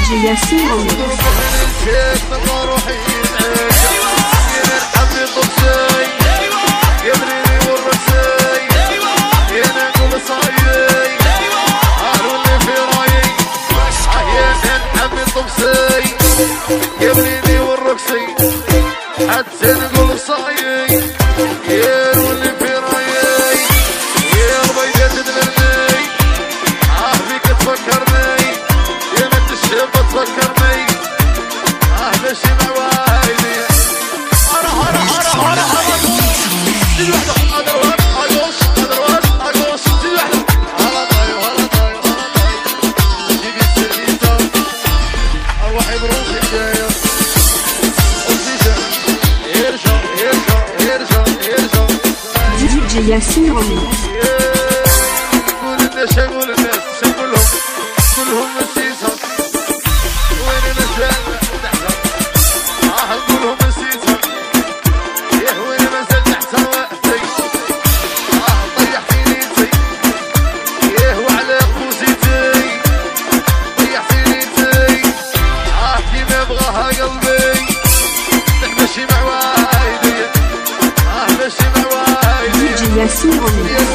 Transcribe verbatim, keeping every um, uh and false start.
جي ياسين يبنيني والرقصي حتى نقول صايي يا واللي في رايي يا ربيدة تدلني اه فيك تفكرني يا بنت الشيب تفكرني اه ماشي مع وايدي هرا هرا هرا هرا هرا جي وحدة ادروات اقوس ادروات اقوس جي وحدة هلا طايو هلا طايو هلا طايو جيبي السرقيطة اروحي بروحي جاية دي جي ياسين قول الناس شغول الناس شغلهم كلهم مسيسهم وين نزل تحتهم اه نقولهم مسيسهم يا وين نزل تحتهم وقتي اه طيح فيني انتي يا وعلى قوسيتي طيح فيني انتي اه كيما يبغاها قلبي نمشي مع وايدي اه مشي مع وايدي دي جي ياسين